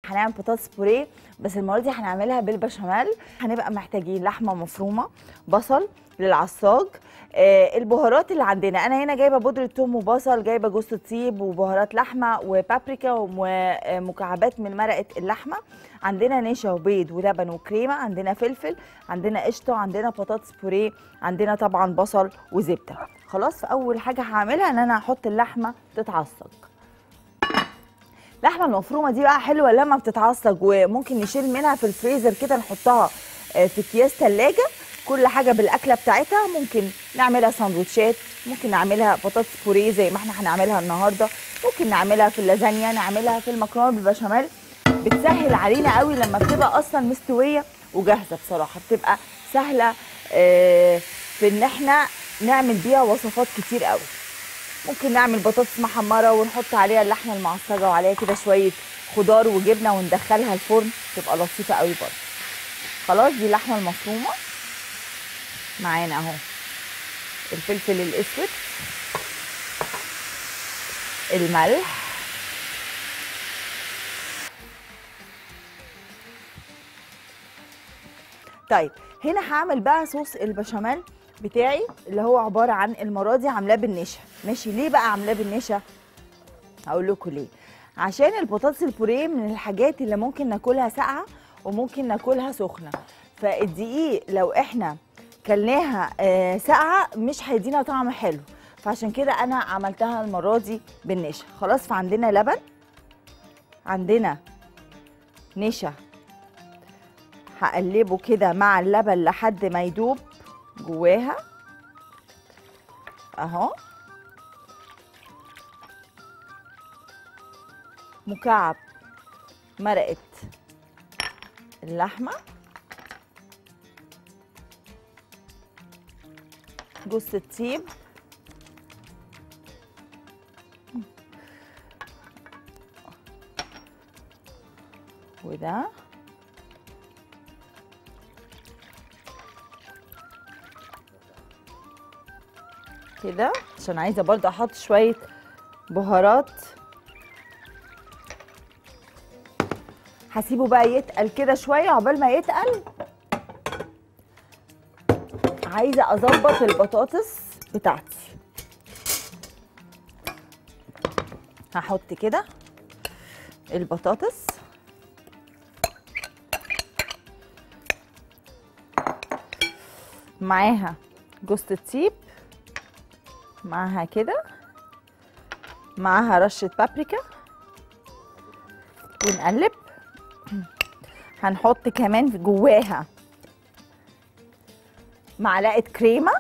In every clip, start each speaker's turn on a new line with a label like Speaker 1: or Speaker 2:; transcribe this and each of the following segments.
Speaker 1: هنعمل بطاطس بوريه، بس المره دي هنعملها بالبشاميل. هنبقى محتاجين لحمه مفرومه، بصل للعصاج، البهارات اللي عندنا. انا هنا جايبه بودره ثوم وبصل، جايبه جوز الطيب وبهارات لحمه وبابريكا ومكعبات من مرقه اللحمه. عندنا نشا وبيض ولبن وكريمه، عندنا فلفل، عندنا قشطه، عندنا بطاطس بوريه، عندنا طبعا بصل وزبده. خلاص، فاول حاجه هعملها ان انا هحط اللحمه تتعصج. اللحمه المفرومه دي بقى حلوه لما بتتعصج، وممكن نشيل منها في الفريزر كده نحطها في اكياس ثلاجه، كل حاجه بالاكله بتاعتها. ممكن نعملها ساندوتشات، ممكن نعملها بطاطس بوريه زي ما احنا هنعملها النهارده، ممكن نعملها في اللازانيا، نعملها في المكرونه بالبشاميل. بتسهل علينا قوي لما بتبقى اصلا مستويه وجاهزه. بصراحه بتبقى سهله في ان احنا نعمل بيها وصفات كتير قوي. ممكن نعمل بطاطس محمره ونحط عليها اللحمه المعصجه وعليها كده شويه خضار وجبنه وندخلها الفرن، تبقى لطيفه قوي برضه. خلاص، دي اللحمه المفرومه معانا اهو. الفلفل الاسود، الملح، طيب هنا هعمل بقى صوص البشاميل بتاعي اللي هو عباره عن المره دي عاملاه بالنشا. ماشي، ليه بقى عاملاه بالنشا؟ هقول لكم ليه. عشان البطاطس البوريه من الحاجات اللي ممكن ناكلها ساقعه وممكن ناكلها سخنه، فالدقيق لو احنا كلناها ساقعه مش هيدينا طعم حلو، فعشان كده انا عملتها المره دي بالنشا. خلاص، فعندنا لبن، عندنا نشا، هقلبه كده مع اللبن لحد ما يدوب جواها اهو. مكعب مرقه اللحمه، جوز الطيب، وده كده عشان عايزه برضه احط شويه بهارات. هسيبه بقى يتقل كده شويه. عقبال ما يتقل عايزه اظبط البطاطس بتاعتي. هحط كده البطاطس معاها جوز الطيب، معاها كده، معاها رشه بابريكا، ونقلب. هنحط كمان جواها معلقه كريمه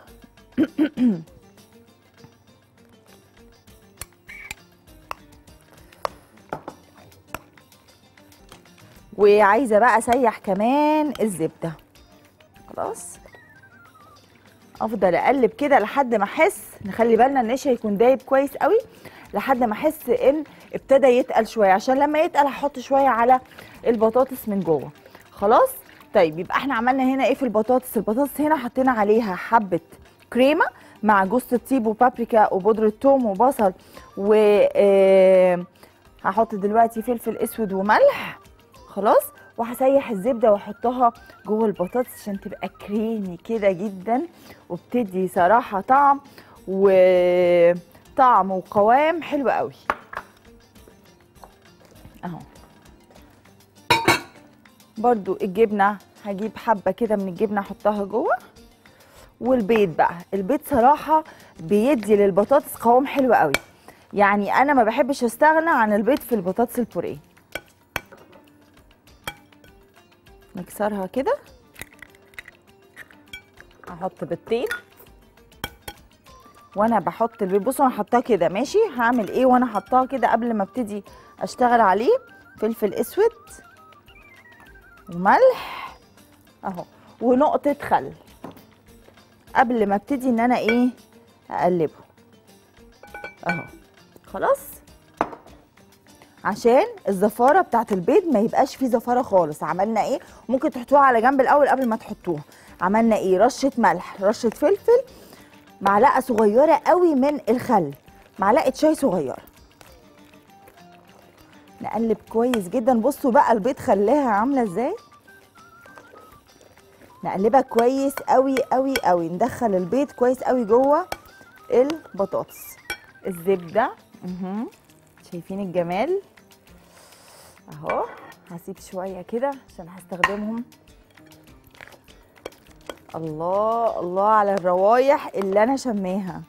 Speaker 1: وعايزه بقى اسيح كمان الزبده. خلاص، افضل اقلب كده لحد ما احس، نخلي بالنا النشا يكون دايب كويس قوي، لحد ما احس ان ابتدى يتقل شويه، عشان لما يتقل هحط شويه على البطاطس من جوه. خلاص، طيب يبقى احنا عملنا هنا ايه في البطاطس؟ البطاطس هنا حطينا عليها حبه كريمه مع جوز الطيب وبابريكا وبودره ثوم وبصل، و هحط دلوقتي فلفل اسود وملح. خلاص، وهسيح الزبده واحطها جوه البطاطس عشان تبقى كريمي كده جدا، وبتدي صراحه طعم وقوام حلو قوي اهو. برضو الجبنه هجيب حبه كده من الجبنه احطها جوه، والبيض بقى. البيض صراحه بيدي للبطاطس قوام حلو قوي، يعني انا ما بحبش استغنى عن البيض في البطاطس البوريه. نكسرها كده، هحط بيضتين وانا بحط البيض. بصوا انا حطاه كده ماشي، هعمل ايه وانا حطاها كده قبل ما ابتدي اشتغل عليه؟ فلفل اسود وملح اهو، ونقطه خل قبل ما ابتدي ان انا ايه اقلبه اهو. خلاص، عشان الزفاره بتاعت البيض ما يبقاش فيه زفاره خالص. عملنا ايه؟ ممكن تحطوها على جنب الاول قبل ما تحطوها. عملنا ايه؟ رشه ملح، رشه فلفل، معلقه صغيره قوي من الخل، معلقه شاي صغيره. نقلب كويس جدا. بصوا بقى البيض خلاها عامله ازاي. نقلبها كويس قوي قوي قوي، ندخل البيض كويس قوي جوه البطاطس. الزبده شايفين الجمال اهو. هسيب شويه كده عشان هستخدمهم. الله الله على الروايح اللي انا شماها.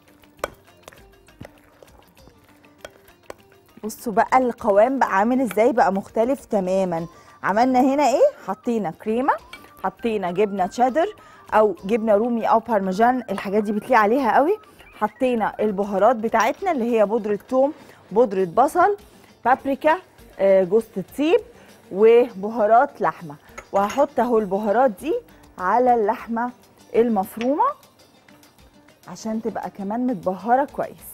Speaker 1: بصوا بقى القوام بقى عامل ازاي، بقى مختلف تماما. عملنا هنا ايه؟ حطينا كريمه، حطينا جبنه تشيدر او جبنه رومي او بارميجان، الحاجات دي بتليق عليها قوي. حطينا البهارات بتاعتنا اللي هي بودره ثوم، بودره بصل، بابريكا، جوز الطيب، وبهارات لحمه. وهحط اهو البهارات دي على اللحمه المفرومه عشان تبقى كمان متبهره كويس.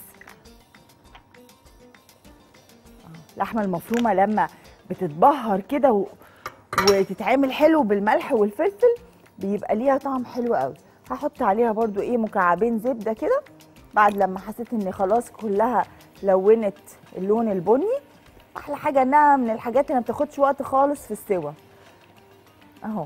Speaker 1: اللحمه المفرومه لما بتتبهر كده وتتعمل حلو بالملح والفلفل بيبقى ليها طعم حلو قوي. هحط عليها برضو ايه مكعبين زبده كده بعد لما حسيت ان خلاص كلها لونت اللون البني. احلى حاجه انها من الحاجات اللي ما بتاخدش وقت خالص في السوا اهو.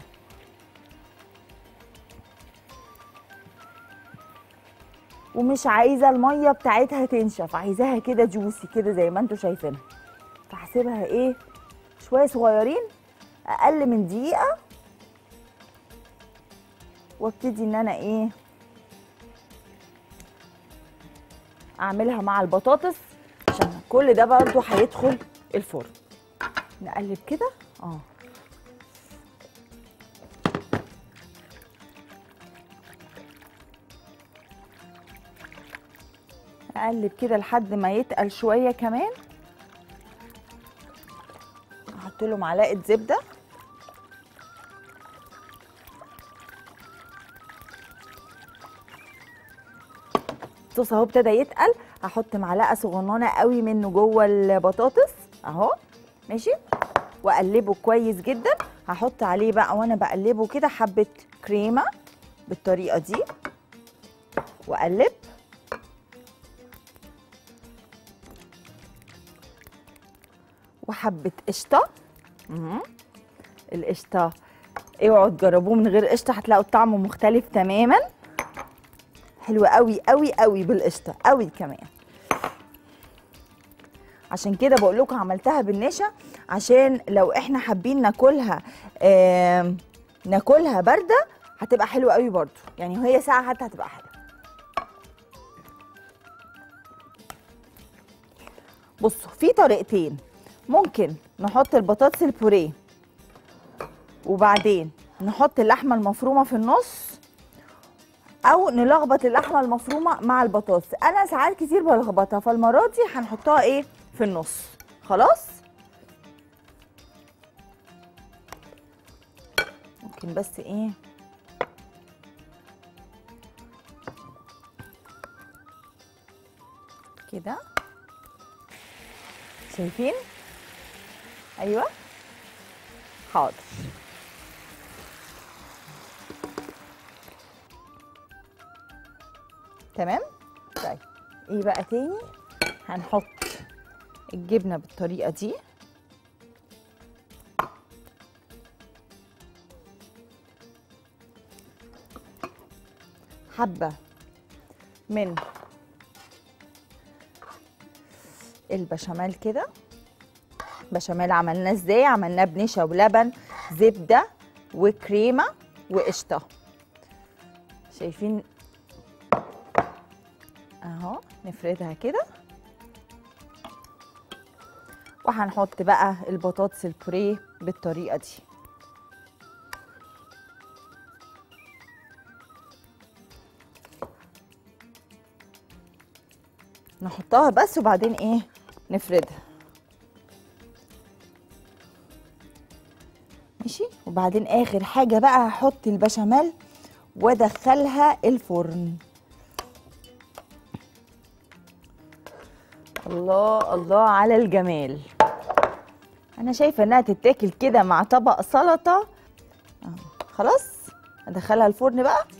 Speaker 1: ومش عايزه الميه بتاعتها تنشف، عايزاها كده جوسي كده زي ما انتم شايفينها. فهسيبها ايه شويه صغيرين اقل من دقيقه، وابتدي ان انا ايه اعملها مع البطاطس عشان كل ده برضو هيدخل الفرن. نقلب كده نقلب كده لحد ما يتقل شويه كمان. احط له معلقه زبده الصوص اهو ابتدى يتقل. هحط معلقه صغننه قوي منه جوه البطاطس اهو ماشي، واقلبه كويس جدا. هحط عليه بقى وانا بقلبه كده حبه كريمه بالطريقه دي واقلب. وحبه قشطه. القشطه اوعوا تجربوه من غير قشطه، هتلاقوا الطعم مختلف تماما. حلوه قوي قوي قوي بالقشطه قوي كمان. عشان كده بقول لكم عملتها بالنشا عشان لو احنا حابين ناكلها ناكلها بارده هتبقى حلوه قوي برضو، يعني وهي ساقعه حتى هتبقى حلوه. بصوا في طريقتين، ممكن نحط البطاطس البوريه وبعدين نحط اللحمه المفرومه في النص، او نلخبط اللحمه المفرومه مع البطاطس. انا ساعات كتير بلخبطها، فالمره دي هنحطها ايه في النص. خلاص ممكن بس ايه كده شايفين؟ ايوه حاضر. تمام. طيب ايه بقى تاني؟ هنحط الجبنه بالطريقه دي حبه من البشاميل كده. بشاميل عملناه ازاي؟ عملناه بنشا ولبن زبده وكريمه وقشطه. شايفين اهو؟ نفردها كده وهنحط بقى البطاطس البوريه بالطريقه دي. نحطها بس وبعدين ايه نفردها ماشي. وبعدين اخر حاجه بقى هحط البشاميل وادخلها الفرن. الله الله على الجمال. انا شايفه انها تتاكل كده مع طبق سلطه. خلاص ادخلها الفرن بقى.